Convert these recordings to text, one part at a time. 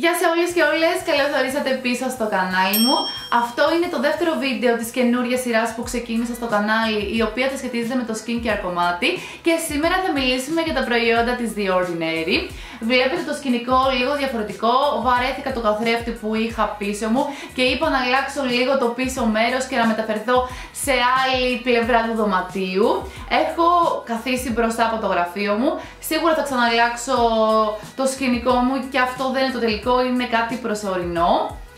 Γεια σε όλες και όλες, καλώς ορίσατε πίσω στο κανάλι μου. Αυτό είναι το δεύτερο βίντεο της καινούριας σειράς που ξεκίνησα στο κανάλι, η οποία θα σχετίζεται με το skincare κομμάτι. Και σήμερα θα μιλήσουμε για τα προϊόντα της The Ordinary. Βλέπετε το σκηνικό λίγο διαφορετικό, βαρέθηκα το καθρέφτη που είχα πίσω μου και είπα να αλλάξω λίγο το πίσω μέρος και να μεταφερθώ σε άλλη πλευρά του δωματίου. Έχω καθίσει μπροστά από το γραφείο μου, σίγουρα θα ξαναλλάξω το σκηνικό μου και αυτό δεν είναι το τελικό, είναι κάτι προσωρινό.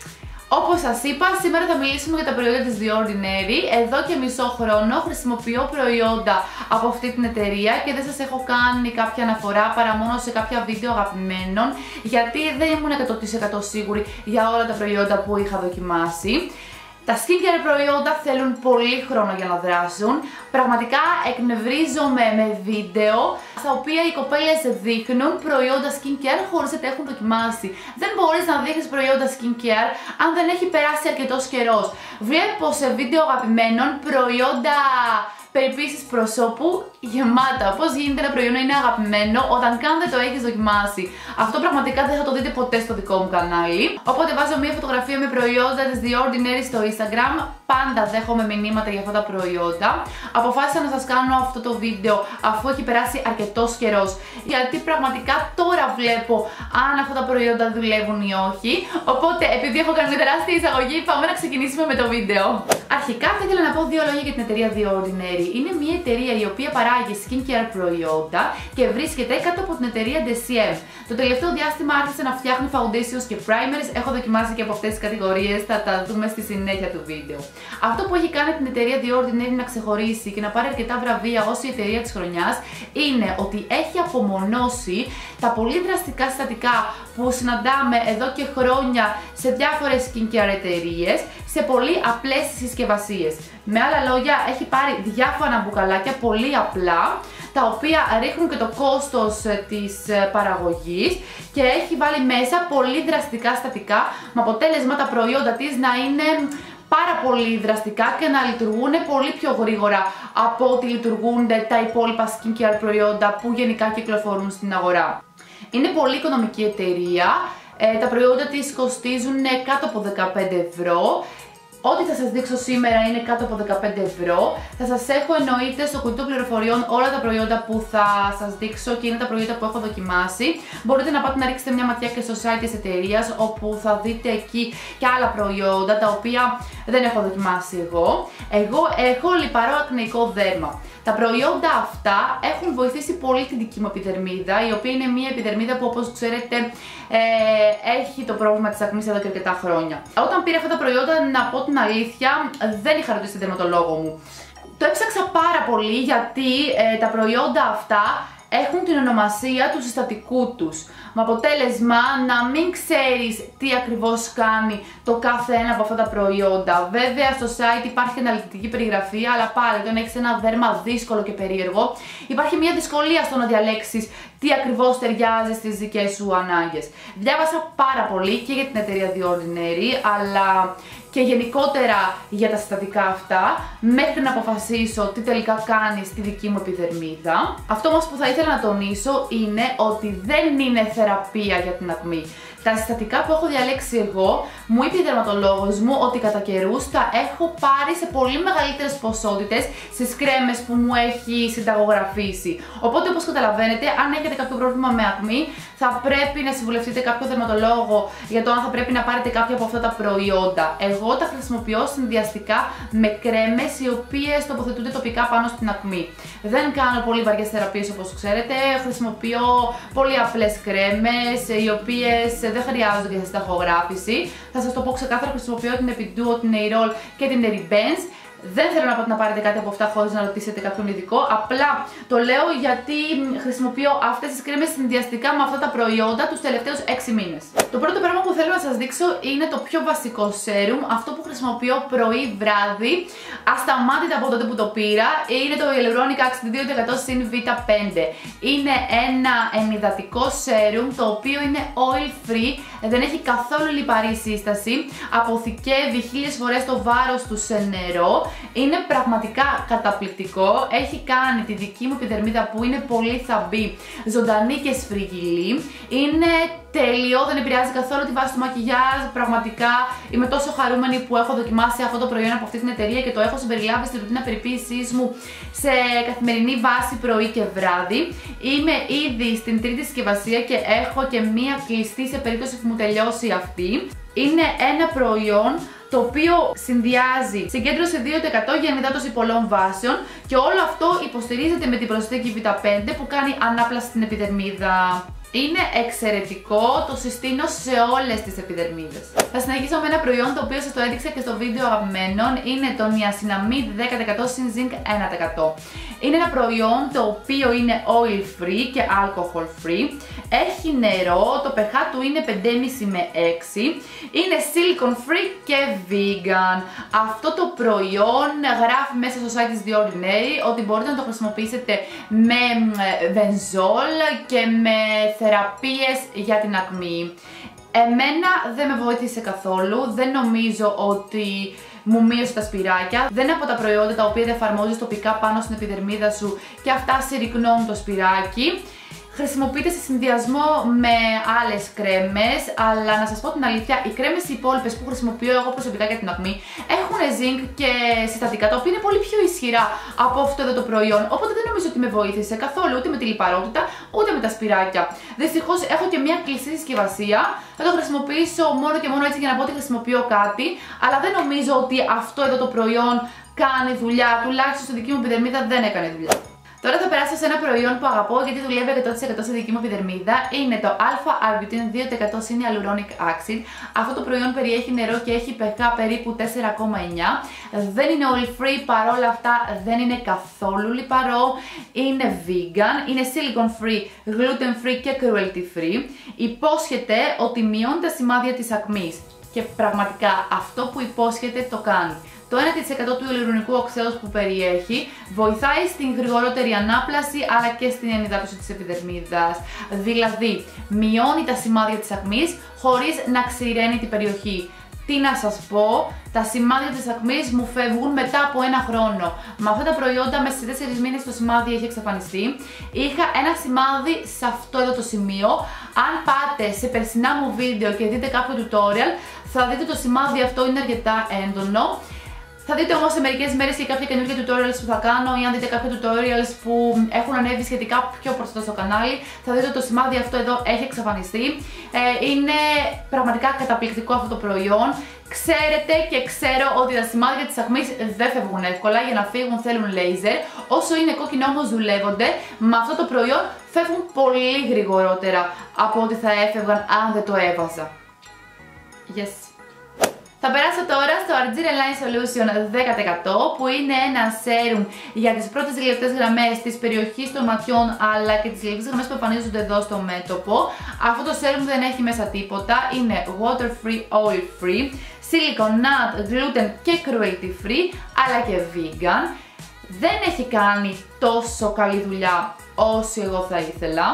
Όπως σας είπα, σήμερα θα μιλήσουμε για τα προϊόντα της The Ordinary. Εδώ και μισό χρόνο χρησιμοποιώ προϊόντα από αυτή την εταιρεία και δεν σας έχω κάνει κάποια αναφορά παρά μόνο σε κάποια βίντεο αγαπημένων, γιατί δεν ήμουν 100% σίγουρη για όλα τα προϊόντα που είχα δοκιμάσει. Τα skincare προϊόντα θέλουν πολύ χρόνο για να δράσουν. Πραγματικά εκνευρίζομαι με βίντεο στα οποία οι κοπέλες δείχνουν προϊόντα skincare χωρίς να τα έχουν δοκιμάσει. Δεν μπορείς να δείχνεις προϊόντα skincare αν δεν έχει περάσει αρκετός καιρός. Βλέπω σε βίντεο αγαπημένων προϊόντα περιποίησης προσώπου γεμάτα. Πώς γίνεται ένα προϊόν να είναι αγαπημένο όταν καν δεν το έχεις δοκιμάσει? Αυτό πραγματικά δεν θα το δείτε ποτέ στο δικό μου κανάλι. Οπότε βάζω μια φωτογραφία με προϊόντα της The Ordinary στο Instagram. Πάντα δέχομαι μηνύματα για αυτά τα προϊόντα. Αποφάσισα να σας κάνω αυτό το βίντεο αφού έχει περάσει αρκετός καιρός, γιατί πραγματικά τώρα βλέπω αν αυτά τα προϊόντα δουλεύουν ή όχι. Οπότε επειδή έχω κάνει μια τεράστια εισαγωγή, πάμε να ξεκινήσουμε με το βίντεο. Αρχικά θα ήθελα να πω δύο λόγια για την εταιρεία The Ordinary. Είναι μια εταιρεία η οποία παράγει skincare προϊόντα και βρίσκεται κάτω από την εταιρεία DCM. Το τελευταίο διάστημα άρχισε να φτιάχνει foundations και primers. Έχω δοκιμάσει και από αυτές τις κατηγορίες, θα τα δούμε στη συνέχεια του βίντεο. Αυτό που έχει κάνει την εταιρεία The Ordinary να ξεχωρίσει και να πάρει αρκετά βραβεία ως η εταιρεία της χρονιάς είναι ότι έχει απομονώσει τα πολύ δραστικά συστατικά που συναντάμε εδώ και χρόνια σε διάφορες skincare εταιρείες σε πολύ απλές συσκευασίες. Με άλλα λόγια, έχει πάρει διάφορα μπουκαλάκια πολύ απλά, τα οποία ρίχνουν και το κόστος της παραγωγής και έχει βάλει μέσα πολύ δραστικά συστατικά με αποτέλεσμα τα προϊόντα της να είναι πάρα πολύ δραστικά και να λειτουργούν πολύ πιο γρήγορα από ό,τι λειτουργούν τα υπόλοιπα skincare προϊόντα που γενικά κυκλοφορούν στην αγορά. Είναι πολύ οικονομική εταιρεία, τα προϊόντα της κοστίζουν κάτω από 15 ευρώ. Ό,τι θα σας δείξω σήμερα είναι κάτω από 15 ευρώ. Θα σας έχω εννοείται στο κουτί των πληροφοριών όλα τα προϊόντα που θα σας δείξω και είναι τα προϊόντα που έχω δοκιμάσει. Μπορείτε να πάτε να ρίξετε μια ματιά και στο site της εταιρείας, όπου θα δείτε εκεί και άλλα προϊόντα τα οποία δεν έχω δοκιμάσει εγώ. Εγώ έχω λιπαρό ακνεϊκό δέρμα. Τα προϊόντα αυτά έχουν βοηθήσει πολύ την δική μου επιδερμίδα, η οποία είναι μια επιδερμίδα που, όπως ξέρετε, έχει το πρόβλημα της ακνής εδώ και αρκετά χρόνια. Όταν πήρα αυτά τα προϊόντα, να πω την αλήθεια, δεν είχα ρωτήσει τον τερματολόγο μου. Το έψαξα πάρα πολύ γιατί τα προϊόντα αυτά έχουν την ονομασία του συστατικού τους, με αποτέλεσμα να μην ξέρεις τι ακριβώς κάνει το κάθε ένα από αυτά τα προϊόντα. Βέβαια στο site υπάρχει αναλυτική περιγραφή, αλλά πάλι όταν έχεις ένα δέρμα δύσκολο και περίεργο, υπάρχει μια δυσκολία στο να διαλέξεις τι ακριβώς ταιριάζει στις δικές σου ανάγκες. Διάβασα πάρα πολύ και για την εταιρεία The Ordinary, αλλά και γενικότερα για τα συστατικά αυτά, μέχρι να αποφασίσω τι τελικά κάνει στη δική μου επιδερμίδα. Αυτό όμως που θα ήθελα να τονίσω είναι ότι δεν είναι θεραπεία για την ακμή. Τα συστατικά που έχω διαλέξει εγώ, μου είπε η τερματολόγος μου ότι κατά καιρούς τα έχω πάρει σε πολύ μεγαλύτερες ποσότητες στις κρέμες που μου έχει συνταγογραφήσει. Οπότε, όπως καταλαβαίνετε, αν έχετε κάποιο πρόβλημα με ακμή, θα πρέπει να συμβουλευτείτε κάποιο τερματολόγο για το αν θα πρέπει να πάρετε κάποια από αυτά τα προϊόντα. Εγώ τα χρησιμοποιώ συνδυαστικά με κρέμες οι οποίες τοποθετούνται τοπικά πάνω στην ακμή. Δεν κάνω πολύ βαριές θεραπείες, όπως ξέρετε. Χρησιμοποιώ πολύ απλές κρέμες οι οποίες δεν χρειάζονται για συνταγογράφηση. Θα σας το πω ξεκάθαρα, χρησιμοποιώ την Epiduo, την Airol και την Eribenz. Δεν θέλω να πω να πάρετε κάτι από αυτά χωρίς να ρωτήσετε κάποιον ειδικό. Απλά το λέω γιατί χρησιμοποιώ αυτές τις κρέμες συνδυαστικά με αυτά τα προϊόντα τους τελευταίους 6 μήνες. Το πρώτο πράγμα που θέλω να σας δείξω είναι το πιο βασικό σέρουμ, αυτό που χρησιμοποιώ πρωί-βράδυ, ασταμάτητα από τότε που το πήρα. Είναι το Hyaluronic Acid 2% συν Β5. Είναι ένα ενυδατικό σέρουμ το οποίο είναι oil free, δεν έχει καθόλου λιπαρή σύσταση, αποθηκεύει 1000 φορές το βάρος του σε νερό. Είναι πραγματικά καταπληκτικό, έχει κάνει τη δική μου επιδερμίδα που είναι πολύ θαμπή, ζωντανή και σφριγγυλή. Είναι τέλειο, δεν επηρεάζει καθόλου τη βάση του μακιγιάζ. Πραγματικά είμαι τόσο χαρούμενη που έχω δοκιμάσει αυτό το προϊόν από αυτή την εταιρεία και το έχω συμπεριλάβει στη ρουτίνα περιποίησής μου σε καθημερινή βάση πρωί και βράδυ. Είμαι ήδη στην τρίτη συσκευασία και έχω και μία κλειστή σε περίπτωση που μου τελειώσει αυτή. Είναι ένα προϊόν το οποίο συνδυάζει συγκέντρωση 2% για ενυδάτωση πολλών βάσεων και όλο αυτό υποστηρίζεται με την προσθήκη Β5 που κάνει ανάπλαση στην επιδερμίδα. Είναι εξαιρετικό, το συστήνω σε όλες τις επιδερμίδες. Θα συνεχίσω με ένα προϊόν το οποίο σας το έδειξα και στο βίντεο αγαπημένων. Είναι το Niacinamide 10% συν Zinc 1%. Είναι ένα προϊόν το οποίο είναι oil free και alcohol free. Έχει νερό, το pH του είναι 5,5 με 6. Είναι silicone free και vegan. Αυτό το προϊόν γράφει μέσα στο site της The Ordinary ότι μπορείτε να το χρησιμοποιήσετε με βενζόλ και με θεραπείες για την ακμή. Εμένα δεν με βοήθησε καθόλου, δεν νομίζω ότι μου μείωσε τα σπυράκια. Δεν είναι από τα προϊόντα τα οποία εφαρμόζεις τοπικά πάνω στην επιδερμίδα σου και αυτά συρρυκνώνουν το σπυράκι. Χρησιμοποιείται σε συνδυασμό με άλλες κρέμες, αλλά να σας πω την αλήθεια, οι κρέμες οι υπόλοιπες που χρησιμοποιώ εγώ προσωπικά για την ακμή έχουν zinc και συστατικά τα οποία είναι πολύ πιο ισχυρά από αυτό εδώ το προϊόν. Οπότε δεν νομίζω ότι με βοήθησε καθόλου ούτε με τη λιπαρότητα ούτε με τα σπυράκια. Δυστυχώς έχω και μια κλειστή συσκευασία. Θα το χρησιμοποιήσω μόνο και μόνο έτσι για να πω ότι χρησιμοποιώ κάτι, αλλά δεν νομίζω ότι αυτό εδώ το προϊόν κάνει δουλειά. Τουλάχιστον στη δική μου επιδερμίδα δεν έκανε δουλειά. Τώρα θα περάσω σε ένα προϊόν που αγαπώ γιατί δουλεύει 100% στη δική μου επιδερμίδα. Είναι το Alpha-Arbutin 2% συν Hyaluronic Acid. Αυτό το προϊόν περιέχει νερό και έχει pH περίπου 4,9. Δεν είναι oil free, παρόλα αυτά δεν είναι καθόλου λιπαρό. Είναι vegan, είναι silicone free, gluten free και cruelty free. Υπόσχεται ότι μειώνει τα σημάδια της ακμής. Και πραγματικά αυτό που υπόσχεται το κάνει. Το 1% του υαλουρονικού οξέως που περιέχει βοηθάει στην γρηγορότερη ανάπλαση αλλά και στην ενυδάτωση της επιδερμίδας. Δηλαδή, μειώνει τα σημάδια της ακμής χωρίς να ξηραίνει την περιοχή. Τι να σας πω, τα σημάδια της ακμής μου φεύγουν μετά από ένα χρόνο. Με αυτά τα προϊόντα μέσα σε 4 μήνες το σημάδι έχει εξαφανιστεί. Είχα ένα σημάδι σε αυτό εδώ το σημείο. Αν πάτε σε περσινά μου βίντεο και δείτε κάποιο tutorial, θα δείτε το σημάδι αυτό είναι αρκετά έντονο. Θα δείτε όμως σε μερικές μέρες και κάποια καινούργια tutorials που θα κάνω ή αν δείτε κάποια tutorials που έχουν ανέβει σχετικά πιο προσθέτω στο κανάλι, θα δείτε ότι το σημάδι αυτό εδώ έχει εξαφανιστεί. Είναι πραγματικά καταπληκτικό αυτό το προϊόν. Ξέρετε και ξέρω ότι τα σημάδια της ακμής δεν φεύγουν εύκολα, για να φύγουν θέλουν λέιζερ. Όσο είναι κόκκινο όμως δουλεύονται, με αυτό το προϊόν φεύγουν πολύ γρηγορότερα από ό,τι θα έφευγαν αν δεν το έβαζα. Yes. Θα περάσω τώρα στο Argire Line Solution 10% που είναι ένα serum για τις πρώτες λεπτές γραμμές της περιοχής των ματιών αλλά και τις λεπτές γραμμές που εμφανίζονται εδώ στο μέτωπο. Αυτό το serum δεν έχει μέσα τίποτα, είναι water free, oil free, silicone, nut, gluten και cruelty free αλλά και vegan. Δεν έχει κάνει τόσο καλή δουλειά όσο εγώ θα ήθελα.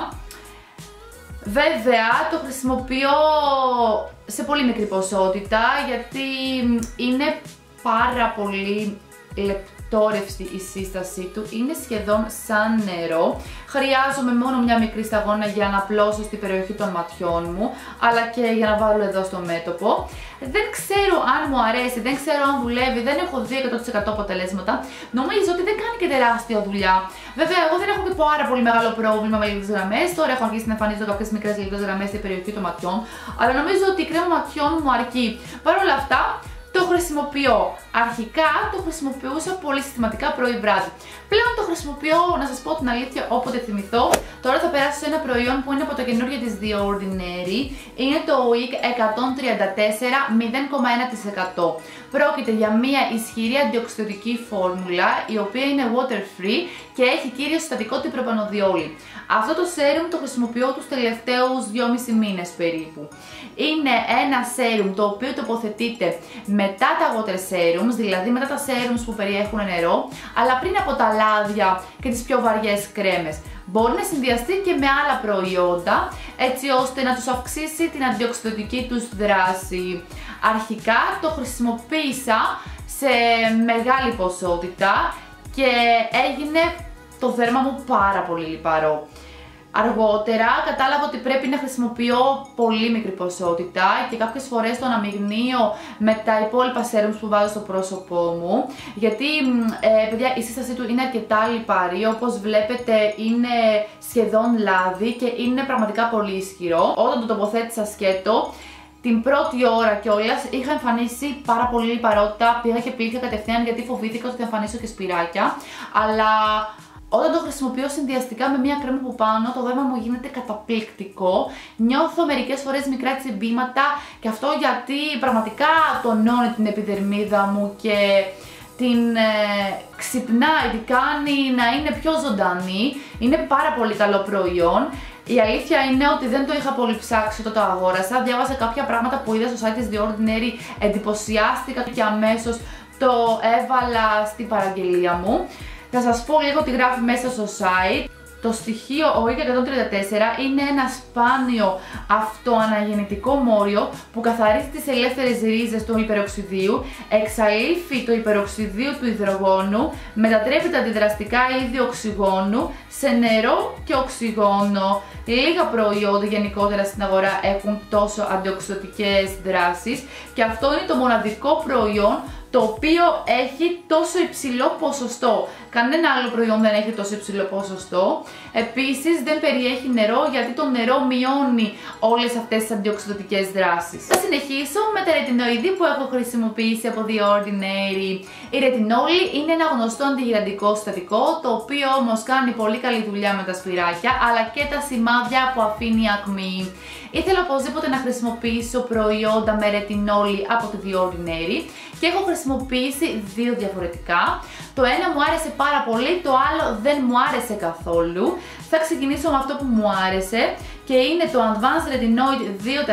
Βέβαια το χρησιμοποιώ σε πολύ μικρή ποσότητα γιατί είναι πάρα πολύ λεπτόρευστη η σύστασή του, είναι σχεδόν σαν νερό. Χρειάζομαι μόνο μια μικρή σταγόνα για να απλώσω στην περιοχή των ματιών μου αλλά και για να βάλω εδώ στο μέτωπο. Δεν ξέρω αν μου αρέσει, δεν ξέρω αν δουλεύει, δεν έχω δει 100% αποτελέσματα. Νομίζω ότι δεν κάνει και τεράστια δουλειά. Βέβαια, εγώ δεν έχω και πάρα πολύ μεγάλο πρόβλημα με λεπτές γραμμές. Τώρα έχω αρχίσει να εμφανίζω κάποιες μικρές λεπτές γραμμές στην περιοχή των ματιών. Αλλά νομίζω ότι η κρέμα ματιών μου αρκεί. Παρ' όλα αυτά, το χρησιμοποιώ. Αρχικά το χρησιμοποιούσα πολύ συστηματικά πρωί-βράδυ. Πλέον το χρησιμοποιώ, να σας πω την αλήθεια, όποτε θυμηθώ. Τώρα θα περάσω σε ένα προϊόν που είναι από το καινούργιο της The Ordinary. Είναι το WIC 134 0,1%. Πρόκειται για μια ισχυρή αντιοξυδοτική φόρμουλα, η οποία είναι water free και έχει κύριο συστατικό την προπανοδιόλη. Αυτό το serum το χρησιμοποιώ τους τελευταίους 2,5 μήνες περίπου. Είναι ένα serum το οποίο τοποθετείται μετά τα water serums, δηλαδή μετά τα serums που περιέχουν νερό, αλλά πριν από τα λάδια και τις πιο βαριές κρέμες. Μπορεί να συνδυαστεί και με άλλα προϊόντα, έτσι ώστε να τους αυξήσει την αντιοξυδοτική τους δράση. Αρχικά το χρησιμοποίησα σε μεγάλη ποσότητα και έγινε το δέρμα μου πάρα πολύ λιπαρό. Αργότερα κατάλαβα ότι πρέπει να χρησιμοποιώ πολύ μικρή ποσότητα και κάποιες φορές το αναμειγνύω με τα υπόλοιπα serums που βάζω στο πρόσωπό μου, γιατί παιδιά, η σύστασή του είναι αρκετά λιπαρή, όπως βλέπετε είναι σχεδόν λάδι και είναι πραγματικά πολύ ισχυρό. Όταν το τοποθέτησα σκέτο, την πρώτη ώρα κιόλας είχα εμφανίσει πάρα πολύ λιπαρότητα, πήγα και πλήθηκα κατευθείαν γιατί φοβήθηκα ότι θα εμφανίσω και σπυράκια, αλλά όταν το χρησιμοποιώ συνδυαστικά με μια κρέμα που πάνω, το δέρμα μου γίνεται καταπληκτικό. Νιώθω μερικές φορές μικρά τσιμπήματα και αυτό γιατί πραγματικά τονώνει την επιδερμίδα μου και την ξυπνάει, την κάνει να είναι πιο ζωντανή. Είναι πάρα πολύ καλό προϊόν. Η αλήθεια είναι ότι δεν το είχα πολύ ψάξει όταν το αγόρασα. Διάβασα κάποια πράγματα που είδα στο site της The Ordinary, εντυπωσιάστηκα και αμέσως το έβαλα στην παραγγελία μου. Θα σας πω λίγο τι γράφει μέσα στο site. Το στοιχείο ΟΗΚ 134 είναι ένα σπάνιο αυτοαναγεννητικό μόριο που καθαρίζει τις ελεύθερες ρίζες του υπεροξιδίου, εξαλείφει το υπεροξιδίο του υδρογόνου, μετατρέπει τα αντιδραστικά είδη οξυγόνου σε νερό και οξυγόνο. Λίγα προϊόντα γενικότερα στην αγορά έχουν τόσο αντιοξυδοτικές δράσεις και αυτό είναι το μοναδικό προϊόν το οποίο έχει τόσο υψηλό ποσοστό. Κανένα άλλο προϊόν δεν έχει τόσο υψηλό ποσοστό. Επίσης δεν περιέχει νερό, γιατί το νερό μειώνει όλες αυτές τις αντιοξυδοτικές δράσεις. Θα συνεχίσω με τα ρετινοειδή που έχω χρησιμοποιήσει από The Ordinary. Η ρετινόλη είναι ένα γνωστό αντιγυραντικό συστατικό, το οποίο όμως κάνει πολύ καλή δουλειά με τα σφυράκια, αλλά και τα σημάδια που αφήνει ακμή. Ήθελα οπωσδήποτε να χρησιμοποιήσω προϊόντα με ρετινόλη από τη The Ordinary και έχω χρησιμοποιήσει δύο διαφορετικά. Το ένα μου άρεσε πάρα πολύ, το άλλο δεν μου άρεσε καθόλου. Θα ξεκινήσω με αυτό που μου άρεσε και είναι το Advanced Retinoid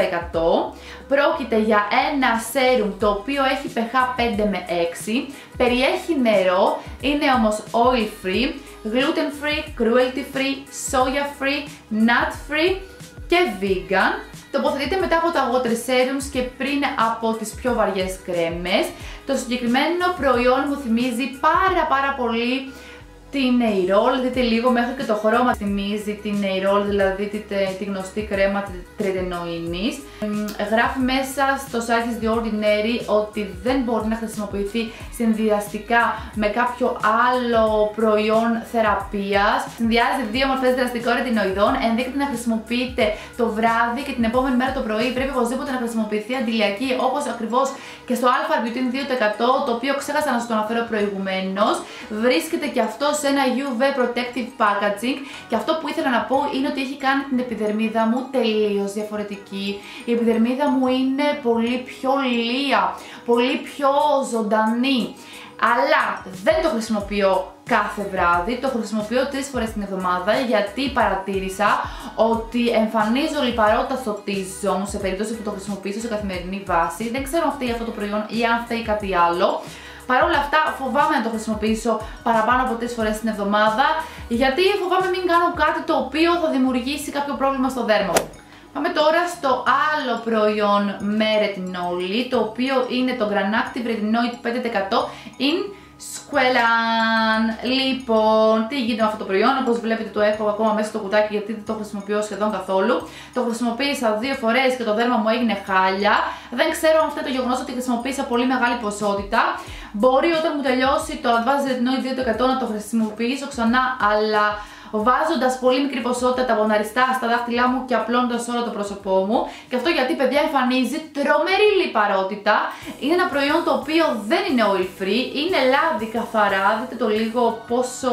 2%. Πρόκειται για ένα serum το οποίο έχει pH 5 με 6, περιέχει νερό, είναι όμως oil free, gluten free, cruelty free, soya free, nut free και vegan. Τοποθετείται μετά από τα water serums και πριν από τις πιο βαριές κρέμες. Το συγκεκριμένο προϊόν μου θυμίζει πάρα πολύ την Eirol, δείτε λίγο μέχρι και το χρώμα θυμίζει την Eirol, δηλαδή τη γνωστή κρέμα τριτενοίνης. Γράφει μέσα στο site της The Ordinary ότι δεν μπορεί να χρησιμοποιηθεί συνδυαστικά με κάποιο άλλο προϊόν θεραπείας. Συνδυάζει δύο μορφές δραστικών ρετινοειδών, ενδείκνυται να χρησιμοποιείται το βράδυ και την επόμενη μέρα το πρωί πρέπει οπωσδήποτε να χρησιμοποιηθεί αντιλιακή, όπως ακριβώς και στο Alpha-Arbutin 2%, το οποίο ξέχασα να σας το αναφέρω προηγουμένως. Βρίσκεται και αυτό σε ένα UV Protective Packaging και αυτό που ήθελα να πω είναι ότι έχει κάνει την επιδερμίδα μου τελείως διαφορετική. Η επιδερμίδα μου είναι πολύ πιο λία, πολύ πιο ζωντανή, αλλά δεν το χρησιμοποιώ κάθε βράδυ, το χρησιμοποιώ 3 φορές την εβδομάδα, γιατί παρατήρησα ότι εμφανίζω λιπαρότητα στο T-zone σε περίπτωση που το χρησιμοποιήσω σε καθημερινή βάση. Δεν ξέρω αν φταίει αυτό το προϊόν ή αν φταίει κάτι άλλο. Παρ' όλα αυτά φοβάμαι να το χρησιμοποιήσω παραπάνω από 3 φορές την εβδομάδα, γιατί φοβάμαι μην κάνω κάτι το οποίο θα δημιουργήσει κάποιο πρόβλημα στο δέρμα μου. Πάμε τώρα στο άλλο προϊόν με ρετινόλη, το οποίο είναι το Granactive Retinoid 5% in Squalane. Λοιπόν, τι γίνεται με αυτό το προϊόν? Όπως βλέπετε το έχω ακόμα μέσα στο κουτάκι γιατί δεν το χρησιμοποιώ σχεδόν καθόλου. Το χρησιμοποίησα 2 φορές και το δέρμα μου έγινε χάλια. Δεν ξέρω αν αυτό το γεγονός ότι χρησιμοποίησα πολύ μεγάλη ποσότητα. Μπορεί όταν μου τελειώσει το Advanced Retinoid 2% να το χρησιμοποιήσω ξανά, αλλά βάζοντας πολύ μικρή ποσότητα τα γοναριστά στα δάχτυλά μου και απλώνοντας όλο το πρόσωπό μου. Και αυτό γιατί, παιδιά, εμφανίζει τρομερή λιπαρότητα. Είναι ένα προϊόν το οποίο δεν είναι oil free, είναι λάδι καθαρά. Δείτε το λίγο πόσο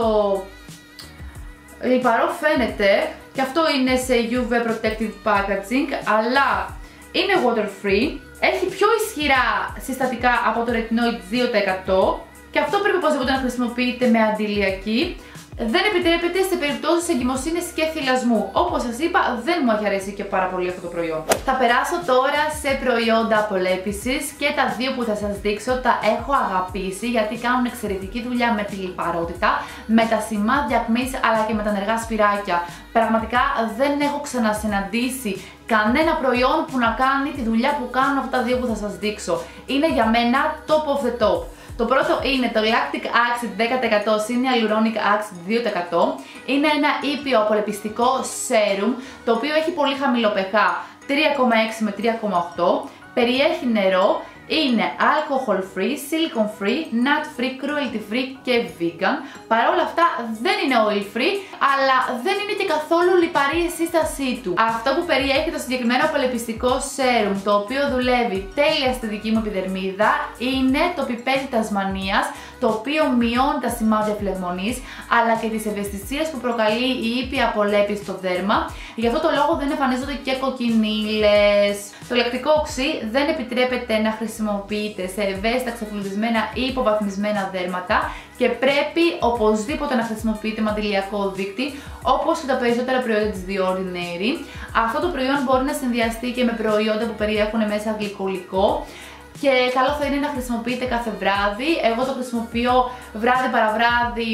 λιπαρό φαίνεται. Και αυτό είναι σε UV Protective Packaging, αλλά είναι water free. Έχει πιο ισχυρά συστατικά από το Retinoid 2% και αυτό πρέπει οπωσδήποτε να χρησιμοποιείτε με αντιλιακή. Δεν επιτρέπεται σε περιπτώσεις εγκυμοσύνης και θυλασμού. Όπως σας είπα, δεν μου έχει αρέσει και πάρα πολύ αυτό το προϊόν. Θα περάσω τώρα σε προϊόντα απολέπισης και τα δύο που θα σας δείξω τα έχω αγαπήσει γιατί κάνουν εξαιρετική δουλειά με τη λιπαρότητα, με τα σημάδια ακμής αλλά και με τα ενεργά σφυράκια. Πραγματικά δεν έχω ξανασυναντήσει κανένα προϊόν που να κάνει τη δουλειά που κάνουν αυτά τα δύο που θα σας δείξω. Είναι για μένα top of the top. Το πρώτο είναι το Lactic Acid 10% συν Hyaluronic Acid 2%. Είναι ένα ήπιο απολεπιστικό serum, το οποίο έχει πολύ χαμηλό pH, 3,6 με 3,8. Περιέχει νερό. Είναι alcohol free, silicone free, nut free, cruelty free και vegan. Παρ' όλα αυτά δεν είναι oil free, αλλά δεν είναι και καθόλου λιπαρή η σύστασή του. Αυτό που περιέχει το συγκεκριμένο απολεπιστικό serum, το οποίο δουλεύει τέλεια στη δική μου επιδερμίδα, είναι το πιπέρι Τασμανίας, το οποίο μειώνει τα σημάδια φλεγμονής, αλλά και τις ευαισθησίες που προκαλεί η ήπια απολέπιση στο δέρμα. Γι' αυτό το λόγο δεν εμφανίζονται και κοκκινίλες. Το λακτικό οξύ δεν επιτρέπεται να χρησιμοποιείται σε ευαίσθητα, ξεφλουδισμένα ή υποβαθμισμένα δέρματα και πρέπει οπωσδήποτε να χρησιμοποιείται με αντιλιακό δείκτη, όπως και τα περισσότερα προϊόντα της The Ordinary. Αυτό το προϊόν μπορεί να συνδυαστεί και με προϊόντα που περιέχουν μέσα γλυκολικό. Και καλό θα είναι να χρησιμοποιείτε κάθε βράδυ. Εγώ το χρησιμοποιώ βράδυ παραβράδυ.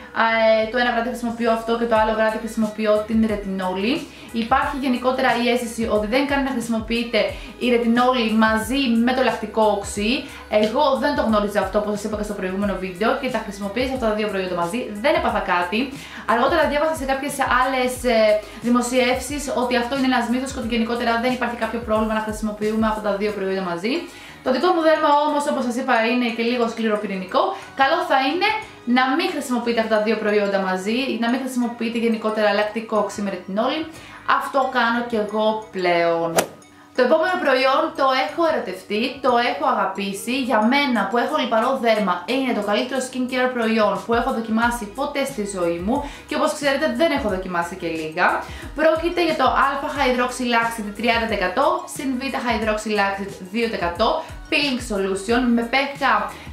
Το ένα βράδυ χρησιμοποιώ αυτό και το άλλο βράδυ χρησιμοποιώ την ρετινόλη. Υπάρχει γενικότερα η αίσθηση ότι δεν κάνει να χρησιμοποιείτε η ρετινόλη μαζί με το λακτικό οξύ. Εγώ δεν το γνώριζα αυτό, όπως σας είπα και στο προηγούμενο βίντεο, και τα χρησιμοποίησα αυτά τα δύο προϊόντα μαζί. Δεν έπαθα κάτι. Αργότερα διάβασα σε κάποιες άλλες δημοσιεύσεις ότι αυτό είναι ένας μύθος και ότι γενικότερα δεν υπάρχει κάποιο πρόβλημα να χρησιμοποιούμε αυτά τα δύο προϊόντα μαζί. Το δικό μου δέρμα όμως, όπως σας είπα, είναι και λίγο σκληροπυρηνικό. Καλό θα είναι να μην χρησιμοποιείτε αυτά τα δύο προϊόντα μαζί, να μην χρησιμοποιείτε γενικότερα λακτικό οξύ με ρετινόλη. Αυτό κάνω και εγώ πλέον. Το επόμενο προϊόν το έχω ερωτευτεί, το έχω αγαπήσει. Για μένα που έχω λιπαρό δέρμα είναι το καλύτερο skincare προϊόν που έχω δοκιμάσει ποτέ στη ζωή μου και όπως ξέρετε δεν έχω δοκιμάσει και λίγα. Πρόκειται για το α Hydroxy Laxid 30% συν β Hydroxy Laxid 2% Peeling Solution με pH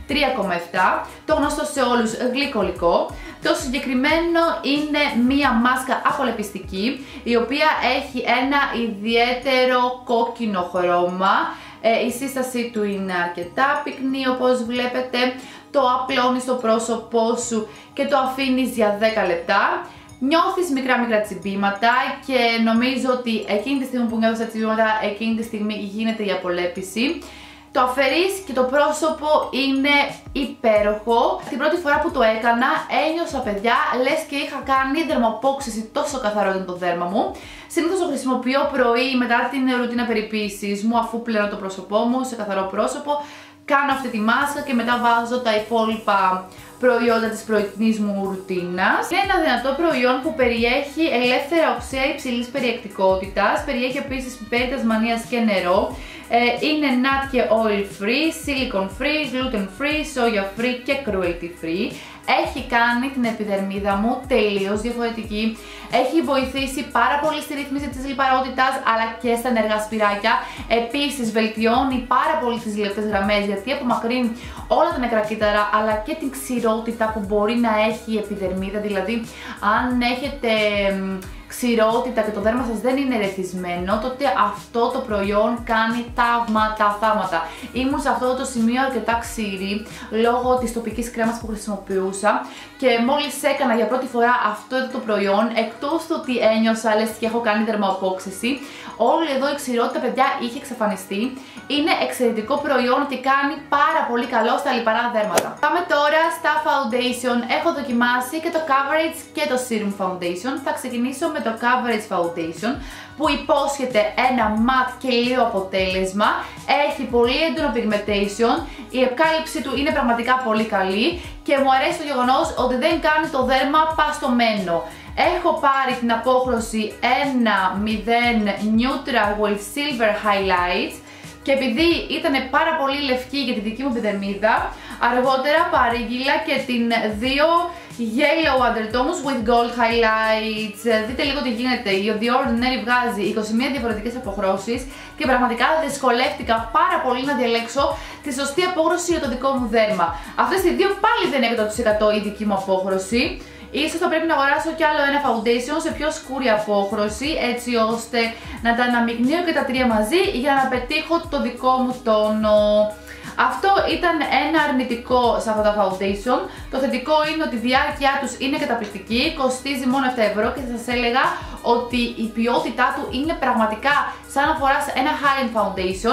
3,7, το γνωστό σε όλους γλυκολικό. Το συγκεκριμένο είναι μία μάσκα απολεπιστική, η οποία έχει ένα ιδιαίτερο κόκκινο χρώμα. Η σύστασή του είναι αρκετά πυκνή, όπως βλέπετε. Το απλώνεις στο πρόσωπό σου και το αφήνεις για 10 λεπτά. Νιώθεις μικρά τσιμπήματα και νομίζω ότι εκείνη τη στιγμή που νιώθεις τα τσιμπήματα, εκείνη τη στιγμή γίνεται η απολέπιση. Το αφαιρείς και το πρόσωπο είναι υπέροχο. Την πρώτη φορά που το έκανα ένιωσα, παιδιά, λες και είχα κάνει δερμαπόξυση, τόσο καθαρό ήταν το δέρμα μου. Συνήθως το χρησιμοποιώ πρωί μετά την ρουτίνα περιποίησης μου, αφού πλένω το πρόσωπό μου σε καθαρό πρόσωπο. Κάνω αυτή τη μάσκα και μετά βάζω τα υπόλοιπα προϊόντα της πρωινής μου ρουτίνας. Είναι ένα δυνατό προϊόν που περιέχει ελεύθερα οξέα υψηλής περιεκτικότητας, περιέχει επίσης πιπέρι Τασμανίας και νερό. Είναι nut και oil free, silicone free, gluten free, soya free και cruelty free. Έχει κάνει την επιδερμίδα μου τελείως διαφορετική. Έχει βοηθήσει πάρα πολύ στη ρύθμιση της λιπαρότητας αλλά και στα ενεργά σπυράκια. Επίσης βελτιώνει πάρα πολύ τις λεπτές γραμμές γιατί απομακρύνει όλα τα νεκρά κύτταρα αλλά και την ξηρότητα που μπορεί να έχει η επιδερμίδα. Δηλαδή αν έχετε ξηρότητα και το δέρμα σας δεν είναι ρεθισμένο, τότε αυτό το προϊόν κάνει θαύματα. Ήμουν σε αυτό το σημείο αρκετά ξηρή λόγω της τοπικής κρέμας που χρησιμοποιούσα και μόλις έκανα για πρώτη φορά αυτό εδώ το προϊόν, εκτός του ότι ένιωσα λες και έχω κάνει δερμαοπόξυση, όλη εδώ η ξηρότητα, παιδιά, είχε εξαφανιστεί. Είναι εξαιρετικό προϊόν και κάνει πάρα πολύ καλό στα λιπαρά δέρματα. Πάμε τώρα στα foundation. Έχω δοκιμάσει και το coverage και το serum foundation. Θα ξεκινήσω με το coverage foundation που υπόσχεται ένα matte και λίγο αποτέλεσμα. Έχει πολύ έντονο pigmentation. Η επικάλυψή του είναι πραγματικά πολύ καλή και μου αρέσει το γεγονός ότι δεν κάνει το δέρμα παστωμένο. Έχω πάρει την απόχρωση 1.0 Neutral with Silver Highlights και επειδή ήταν πάρα πολύ λευκή για τη δική μου επιδερμίδα, αργότερα παρήγγειλα και την 2 Yellow Undertones with Gold Highlights. Δείτε λίγο τι γίνεται. Η The Ordinary βγάζει 21 διαφορετικές αποχρώσεις και πραγματικά δυσκολεύτηκα πάρα πολύ να διαλέξω τη σωστή απόχρωση για το δικό μου δέρμα. Αυτές οι δύο πάλι δεν είναι 100% η δική μου απόχρωση. Ίσως θα πρέπει να αγοράσω κι άλλο ένα foundation σε πιο σκούρη απόχρωση, έτσι ώστε να τα αναμειγνύω και τα τρία μαζί για να πετύχω το δικό μου τόνο. Αυτό ήταν ένα αρνητικό σε αυτά τα foundation. Το θετικό είναι ότι η διάρκεια τους είναι καταπληκτική, κοστίζει μόνο 7 ευρώ και θα σας έλεγα ότι η ποιότητά του είναι πραγματικά σαν να φοράς ένα high-end foundation.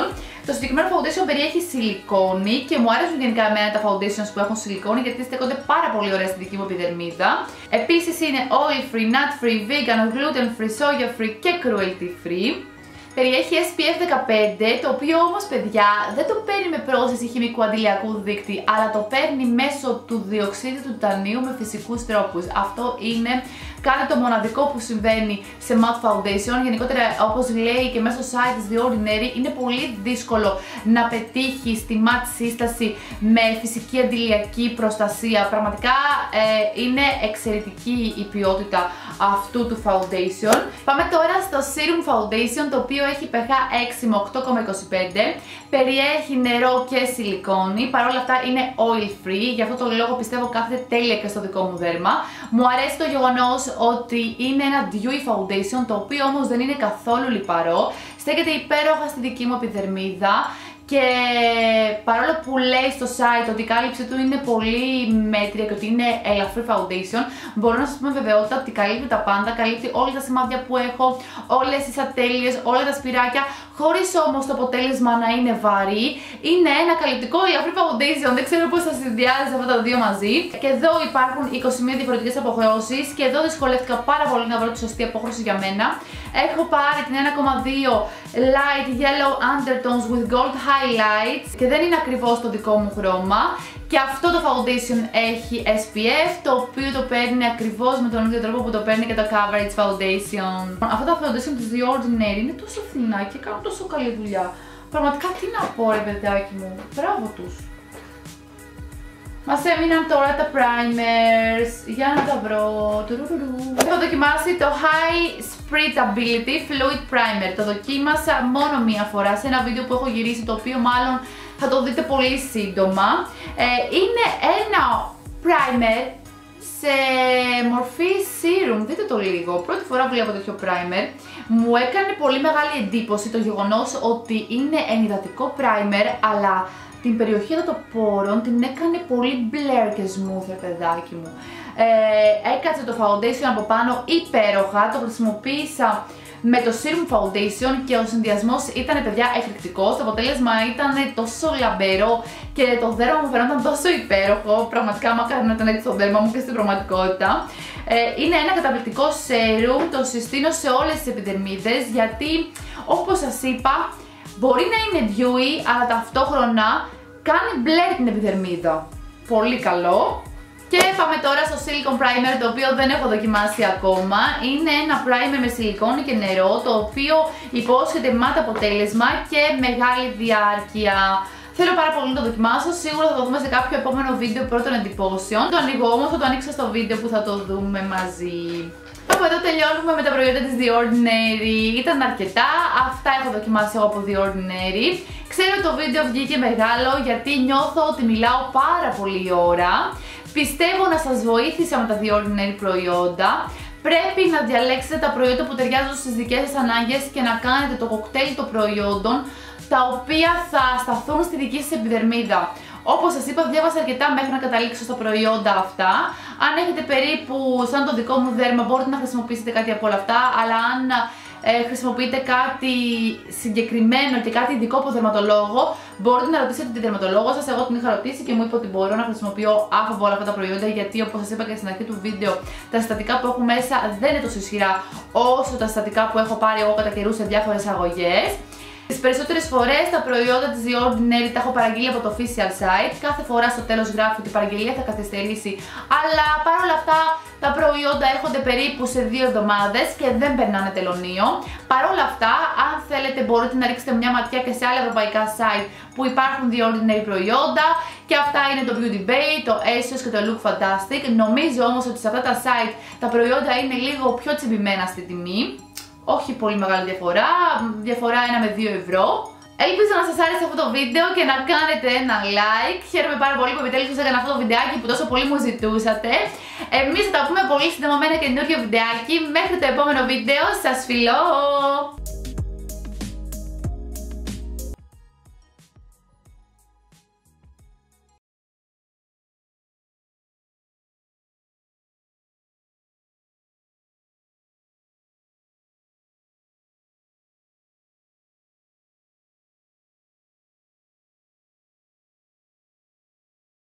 Το συγκεκριμένο foundation περιέχει σιλικόνη και μου αρέσουν γενικά εμένα τα foundations που έχουν σιλικόνη γιατί στέκονται πάρα πολύ ωραία στη δική μου επιδερμίδα. Επίσης είναι oil free, nut free, vegan, gluten free, soya free και cruelty free. Περιέχει SPF 15, το οποίο όμως παιδιά δεν το παίρνει με πρόσθεση χημικού αντιλιακού δείκτη, αλλά το παίρνει μέσω του διοξίδιου του τιτανίου με φυσικούς τρόπους. Αυτό είναι κάτι το μοναδικό που συμβαίνει σε matte foundation. Γενικότερα, όπως λέει και μέσα στο site της The Ordinary, είναι πολύ δύσκολο να πετύχεις τη matte σύσταση με φυσική αντιλιακή προστασία. Πραγματικά είναι εξαιρετική η ποιότητα αυτού του foundation. Πάμε τώρα στο Serum Foundation, το οποίο έχει pH 6 με 8,25, περιέχει νερό και σιλικόνη, παρόλα αυτά είναι oil free, γι' αυτό το λόγο πιστεύω κάθεται τέλεια και στο δικό μου δέρμα. Μου αρέσει το γεγονός ότι είναι ένα dewy foundation, το οποίο όμως δεν είναι καθόλου λιπαρό, στέκεται υπέροχα στη δική μου επιδερμίδα. Και παρόλο που λέει στο site ότι η κάλυψη του είναι πολύ μέτρια και ότι είναι ελαφρύ foundation, μπορώ να σας πω με βεβαιότητα ότι καλύπτει τα πάντα, καλύπτει όλα τα σημάδια που έχω, όλες τις ατέλειες, όλα τα σπυράκια, χωρίς όμως το αποτέλεσμα να είναι βαρύ. Είναι ένα καλυπτικό ελαφρύ foundation, δεν ξέρω πώς θα συνδυάζει αυτά τα δύο μαζί. Και εδώ υπάρχουν 21 διαφορετικές αποχρώσεις και εδώ δυσκολεύτηκα πάρα πολύ να βρω τη σωστή απόχρωση για μένα. Έχω πάρει την 1,2 Light Yellow Undertones with Gold Highlights και δεν είναι ακριβώς το δικό μου χρώμα. Και αυτό το foundation έχει SPF, το οποίο το παίρνει ακριβώς με τον ίδιο τρόπο που το παίρνει και το Coverage Foundation. Αυτά τα foundation της The Ordinary είναι τόσο φθηνά και κάνουν τόσο καλή δουλειά. Πραγματικά τι να πω ρε παιδάκι μου, μπράβο τους. Μας έμειναν τώρα τα primers, για να τα βρω. Έχω δοκιμάσει το High Spreadability Fluid Primer. Το δοκίμασα μόνο μία φορά σε ένα βίντεο που έχω γυρίσει, το οποίο μάλλον θα το δείτε πολύ σύντομα. Είναι ένα primer σε μορφή serum, δείτε το λίγο. Πρώτη φορά βλέπω τέτοιο primer. Μου έκανε πολύ μεγάλη εντύπωση το γεγονός ότι είναι ενυδατικό primer, αλλά την περιοχή εδώ των πόρων την έκανε πολύ blur και smooth, παιδάκι μου. Έκατσε το foundation από πάνω υπέροχα, το χρησιμοποίησα με το Serum Foundation και ο συνδυασμός ήταν παιδιά εκρηκτικός. Το αποτέλεσμα ήταν τόσο λαμπερό και το δέρμα μου φαινόταν τόσο υπέροχο. Πραγματικά μακάρι να ήταν έτσι το δέρμα μου και στην πραγματικότητα. Είναι ένα καταπληκτικό serum, το συστήνω σε όλες τις επιδερμίδες γιατί όπως σας είπα μπορεί να είναι dewy αλλά ταυτόχρονα κάνει blur την επιδερμίδα. Πολύ καλό. Και πάμε τώρα στο Silicone Primer, το οποίο δεν έχω δοκιμάσει ακόμα. Είναι ένα primer με σιλικόνη και νερό, το οποίο υπόσχεται μάτι αποτέλεσμα και μεγάλη διάρκεια. Θέλω πάρα πολύ να το δοκιμάσω, σίγουρα θα το δούμε σε κάποιο επόμενο βίντεο πρώτων εντυπώσεων. Το ανοίγω όμως, θα το ανοίξω στο βίντεο που θα το δούμε μαζί. Από εδώ τελειώνουμε με τα προϊόντα της The Ordinary. Ήταν αρκετά, αυτά έχω δοκιμάσει εγώ από The Ordinary. Ξέρω ότι το βίντεο βγήκε μεγάλο γιατί νιώθω ότι μιλάω πάρα πολύ ώρα. Πιστεύω να σας βοήθησα με τα The Ordinary προϊόντα. Πρέπει να διαλέξετε τα προϊόντα που ταιριάζουν στις δικές σας ανάγκες και να κάνετε το κοκτέιλ των προϊόντων τα οποία θα σταθούν στη δική σας επιδερμίδα. Όπως σας είπα, διάβασα αρκετά μέχρι να καταλήξω στα προϊόντα αυτά. Αν έχετε περίπου σαν το δικό μου δέρμα μπορείτε να χρησιμοποιήσετε κάτι από όλα αυτά, αλλά αν χρησιμοποιείτε κάτι συγκεκριμένο και κάτι ειδικό από δερματολόγο, μπορείτε να ρωτήσετε τη δερματολόγο σας. Εγώ την είχα ρωτήσει και μου είπε ότι μπορώ να χρησιμοποιώ άφοβο όλα αυτά τα προϊόντα, γιατί όπως σας είπα και στην αρχή του βίντεο, τα συστατικά που έχουν μέσα δεν είναι τόσο ισχυρά όσο τα συστατικά που έχω πάρει εγώ κατά καιρού σε διάφορες αγωγές. Τις περισσότερες φορές τα προϊόντα της The Ordinary τα έχω παραγγείλει από το official site. Κάθε φορά στο τέλος γράφει ότι η παραγγελία θα καθυστερήσει, αλλά παρόλα αυτά τα προϊόντα έρχονται περίπου σε 2 εβδομάδες και δεν περνάνε τελωνείο. Παρόλα αυτά, αν θέλετε μπορείτε να ρίξετε μια ματιά και σε άλλα ευρωπαϊκά site που υπάρχουν The Ordinary προϊόντα, και αυτά είναι το Beauty Bay, το ASOS και το Look Fantastic. Νομίζω όμως ότι σε αυτά τα site τα προϊόντα είναι λίγο πιο τσιμπημένα στη τιμή. Όχι πολύ μεγάλη διαφορά 1 με 2 ευρώ. Ελπίζω να σας άρεσε αυτό το βίντεο και να κάνετε ένα like. Χαίρομαι πάρα πολύ που επιτέλους σας έκανα αυτό το βιντεάκι που τόσο πολύ μου ζητούσατε. Εμείς θα τα πούμε πολύ σύντομα με ένα καινούργιο βιντεάκι. Μέχρι το επόμενο βίντεο, σας φιλώ!